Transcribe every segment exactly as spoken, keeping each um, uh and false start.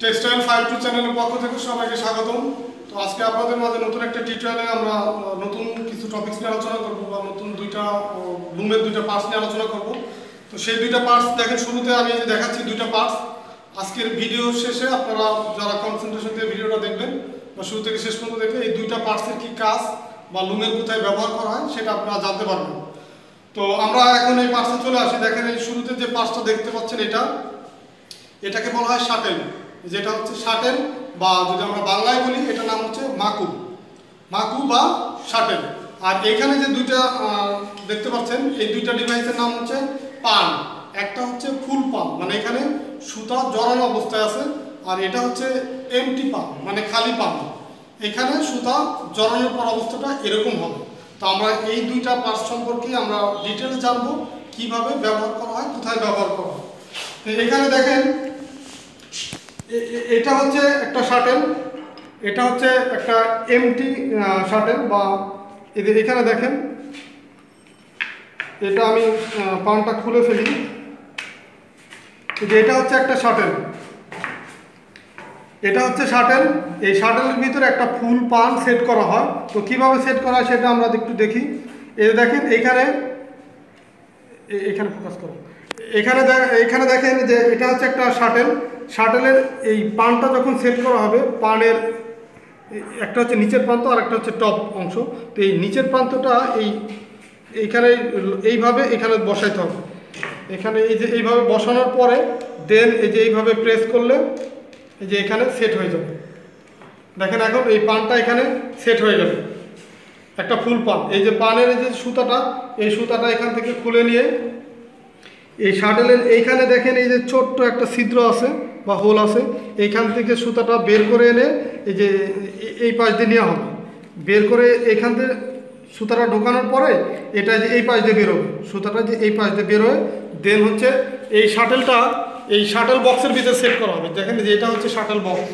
Textile five two চ্যানেলের পক্ষ থেকে সবাইকে স্বাগতম। তো আজকে আপনাদের মাঝে নতুন একটা টিউটোরিয়ালে আমরা নতুন কিছু টপিকস নিয়ে আলোচনা করব বা নতুন দুইটা লুমের দুইটা পার্টস নিয়ে আলোচনা করব। তো সেই দুইটা পার্টস দেখেন, শুরুতে আমি যে দেখাচ্ছি দুইটা পার্টস। আজকের ভিডিও শেষে আপনারা যারা কনসেন্ট্রেশন দিয়ে ভিডিওটা দেখবেন বা শুরু থেকে শেষ পর্যন্ত দেখবেন, এই দুইটা পার্টসের কী কাজ বা লুমের কোথায় ব্যবহার করা হয় সেটা আপনারা জানতে পারবেন। তো আমরা এখন এই পার্টসে চলে আসি। দেখেন এই শুরুতে যে পার্টসটা দেখতে পাচ্ছেন, এটা এটাকে বলা হয় শাটেল। যেটা হচ্ছে শাটেল, বা যদি আমরা বাংলায় বলি এটার নাম হচ্ছে মাকু মাকু বা শাটেল। আর এখানে যে দুইটা দেখতে পাচ্ছেন, এই দুইটা ডিভাইসের নাম হচ্ছে পান। একটা হচ্ছে ফুল পান, মানে এখানে সুতা জড়ানো অবস্থায় আছে, আর এটা হচ্ছে এমটি পান, মানে খালি পান। এখানে সুতা জড়ানোর পর অবস্থাটা এরকম হবে। তো আমরা এই দুইটা পার্টস সম্পর্কে আমরা ডিটেলস জানবো, কিভাবে ব্যবহার করা হয়, কোথায় ব্যবহার করা হয়। তো এখানে দেখেন, এটা হচ্ছে একটা শাটেল, এটা হচ্ছে একটা এমটি শাটেল, বা এদের এখানে দেখেন, এটা আমি পানটা খুলে ফেলি। যে এটা হচ্ছে একটা শাটেল, এটা হচ্ছে শাটেল। এই শাটেলের ভিতরে একটা ফুল পান সেট করা হয়। তো কিভাবে সেট করা হয় সেটা আমরা একটু দেখি। এই দেখেন, এইখানে এখানে ফোকাস করো। এখানে এখানে দেখেন যে এটা হচ্ছে একটা শাটেল। শাটেলের এই পানটা যখন সেট করা হবে, পানের একটা হচ্ছে নিচের প্রান্ত আর একটা হচ্ছে টপ অংশ। তো এই নিচের প্রান্তটা এই এইখানে এইভাবে এখানে বসাইতে হবে। এখানে এই যে এইভাবে বসানোর পরে দেন এই যে এইভাবে প্রেস করলে এই যে এখানে সেট হয়ে যাবে। দেখেন এখন এই পানটা এখানে সেট হয়ে গেল, একটা ফুল পান। এই যে পানের এই যে সুতাটা, এই সুতাটা এখান থেকে খুলে নিয়ে এই শাটেলের এইখানে দেখেন এই যে ছোট্ট একটা ছিদ্র আছে বা হোল আছে, এইখান থেকে সুতাটা বের করে এনে এই যে এই পাশ দিয়ে নেওয়া হবে। বের করে এইখান থেকে সুতাটা ঢোকানোর পরে এটা যে এই পাশ দিয়ে বেরোবে, সুতাটা যে এই পাশ দিয়ে বেরোয়, দেন হচ্ছে এই শাটেলটা এই শাটেল বক্সের ভিতরে সেট করা হবে। দেখেন যে এটা হচ্ছে শাটেল বক্স।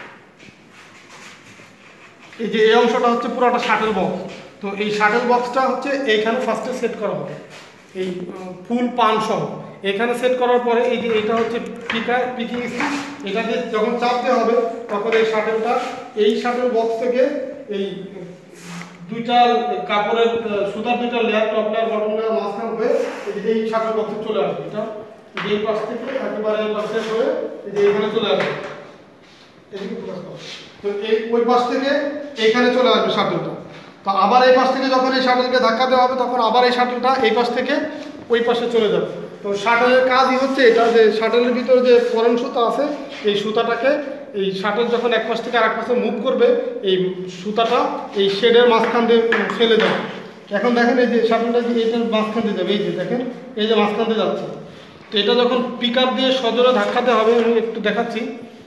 এই যে এই অংশটা হচ্ছে পুরোটা শাটেল বক্স। তো এই শাটেল বক্সটা হচ্ছে এইখানে ফার্স্টে সেট করা হবে, এই ফুল পান সহ এখানে সেট করার পরে এই যে এটা হচ্ছে পিকার পিকিং স্টিক। এটা দিয়ে যখন চাপ দেওয়া হবে তখন এই শাটেলটা এই শাটেল বক্স থেকে এই দুইটা কাপড়ের সুতার দুইটা layer, top layer bottom layer মাঝখান হয়ে এই শাটেল বক্সে চলে আসবে। এটা এই পাশ থেকে একেবারে এই পাশে হয়ে এই যে এখানে চলে আসবে। তো এই ওই পাশ থেকে এইখানে চলে আসবে শাটেলটা। তো আবার এই পাশ থেকে যখন এই শাটেলকে ধাক্কা দেওয়া হবে তখন আবার এই শাটেলটা এই পাশ থেকে ওই পাশে চলে যাবে। তো শাটেলের কাজই হচ্ছে এটা, যে শাটেলের ভিতরে যে পরন সুতা আছে, এই সুতাটাকে এই শাটেল যখন এক পাশ থেকে আরেক পাশে মুভ করবে, এই সুতাটা এই শেডের মাঝখান দিয়ে ফেলে যাবে। এখন দেখেন এই যে শাটেলটা যে এইটার মাঝখান দিয়ে যাবে, এই যে দেখেন এই যে মাঝখান দিয়ে যাচ্ছে। তো এটা যখন পিকআপ দিয়ে সজোরে ধাক্কা দেওয়া হবে, আমি একটু দেখাচ্ছি।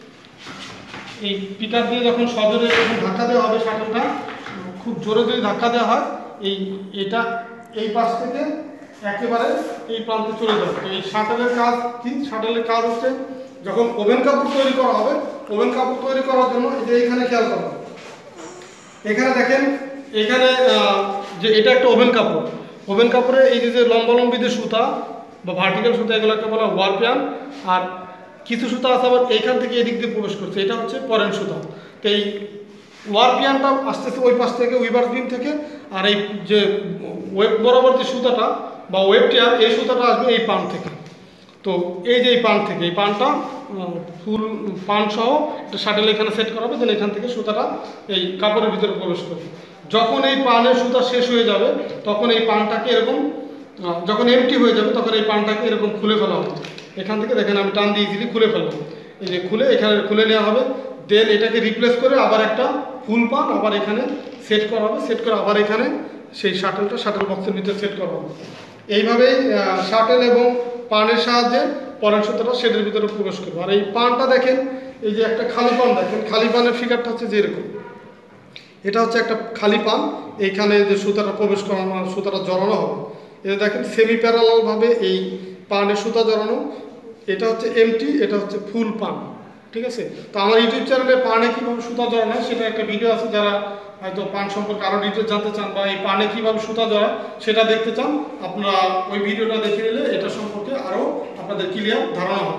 এই পিকআপ দিয়ে যখন সজোরে যখন ধাক্কা দেওয়া হবে, শাটেলটা খুব জোরে যদি ধাক্কা দেওয়া হয়, এই এটা এই পাশ থেকে একেবারে এই প্রান্তে চলে যাবে। তো এই শাটেলের কাজ কি? শাটেলের কাজ হচ্ছে যখন ওভেন কাপড় তৈরি করা হবে, ওভেন কাপড় তৈরি করার জন্য এই যে এইখানে খেয়াল করা, এখানে দেখেন এখানে যে এটা একটা ওভেন কাপড়। ওভেন কাপড়ে এই যে লম্বা লম্বি যে সুতা বা ভার্টিক্যাল সুতা, এগুলোকে বলা ওয়ারপিয়ান। আর কিছু সুতা আছে আবার এইখান থেকে এদিক দিয়ে প্রবেশ করছে, এটা হচ্ছে পরেন সুতা। তো এই ওয়ারপিয়ানটা আসতেছে ওই পাশ থেকে, উইভার বিম থেকে। আর এই যে ওয়েব বরাবর যে সুতাটা বা ওয়েব টিয়ার, এই সুতাটা আসবে এই পান থেকে। তো এই যে এই পান থেকে, এই পানটা ফুল পান সহ একটা শাটেল এখানে সেট করা হবে, দেন এখান থেকে সুতাটা এই কাপড়ের ভিতরে প্রবেশ করবে। যখন এই পানের সুতা শেষ হয়ে যাবে তখন এই পানটাকে এরকম, যখন এমটি হয়ে যাবে তখন এই পানটাকে এরকম খুলে ফেলা হবে। এখান থেকে দেখেন আমি টান দিয়ে ইজিলি খুলে ফেলবো। এই যে খুলে এখানে খুলে নেওয়া হবে, দেন এটাকে রিপ্লেস করে আবার একটা ফুল পান আবার এখানে সেট করা হবে। সেট করে আবার এখানে সেই শাটেলটা শাটেল বক্সের ভিতরে সেট করা হবে। এইভাবেই শাটেল এবং পানের সাহায্যে পরের সুতাটা শেডের ভিতরে প্রবেশ করবে। আর এই পানটা দেখেন, এই যে একটা খালি পান দেখেন, খালি পানের ফিগারটা হচ্ছে যে এরকম। এটা হচ্ছে একটা খালি পান, এইখানে যে সুতাটা প্রবেশ করানো, সুতাটা জড়ানো হবে। এটা দেখেন সেমি প্যারালালভাবে এই পানের সুতা জড়ানো। এটা হচ্ছে এমটি, এটা হচ্ছে ফুল পান। ঠিক আছে। তো আমার ইউটিউব চ্যানেলে পানে কীভাবে সুতা জড়ানো হয় সেটা একটা ভিডিও আছে। যারা হয়তো পান সম্পর্কে আরও ডিটেলস জানতে চান বা এই পানে কীভাবে সুতা জড়ায় সেটা দেখতে চান, আপনারা ওই ভিডিওটা দেখে নিলে এটা সম্পর্কে আরও আপনাদের ক্লিয়ার ধারণা হবে।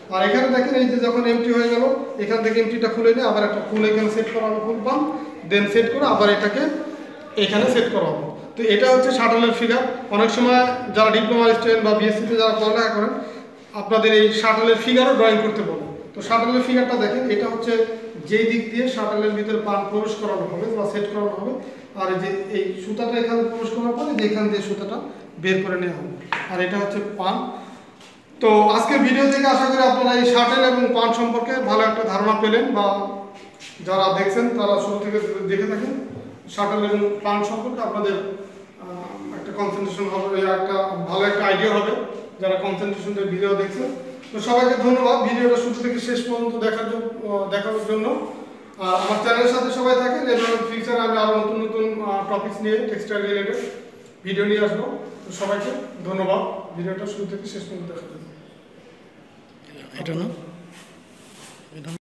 আর এখানে দেখেন এই যে যখন এমটি হয়ে গেল এখান থেকে এমটিটা খুলে নিয়ে আবার একটা ফুল এখানে সেট করা হবে, ফুল পাম্প দেন সেট করে আবার এটাকে এখানে সেট করা হবে। তো এটা হচ্ছে শাটলের ফিগার। অনেক সময় যারা ডিপ্লোমা স্টুডেন্ট বা বিএসসিতে যারা পড়ালেখা করেন আপনাদের এই শাটলের ফিগারও ড্রয়িং করতে বলে। তো শাটলের ফিগারটা দেখেন, এটা হচ্ছে যেই দিক দিয়ে শাটলের ভিতরে পাম্প প্রবেশ করানো হবে বা সেট করানো হবে, আর এই যে এই সুতাটা এখানে প্রবেশ করার পরে যে এখান দিয়ে সুতাটা বের করে নেওয়া হবে, আর এটা হচ্ছে পাম্প। তো আজকের ভিডিও থেকে আশা করি আপনারা এই শাটল এবং পাম্প সম্পর্কে ভালো একটা ধারণা পেলেন, বা যারা দেখছেন তারা শুরু থেকে দেখে থাকেন শাটল এবং পাম্প সম্পর্কে আপনাদের একটা কনসেন্ট্রেশন হবে, একটা ভালো একটা আইডিয়া হবে যারা কনসেন্ট্রেশন দিয়ে ভিডিও দেখছেন। তো সবাইকে ধন্যবাদ ভিডিওটা শুরু থেকে শেষ পর্যন্ত দেখার জন্য দেখার জন্য। আর আমার চ্যানেলের সাথে সবাই থাকেন, এবং ফিউচারে আমি আরও নতুন নতুন টপিকস নিয়ে টেক্সটাইল রিলেটেড ভিডিও নিয়ে আসবো। তো সবাইকে ধন্যবাদ ভিডিওটা শুরু থেকে শেষ পর্যন্ত দেখার জন্য। এটা না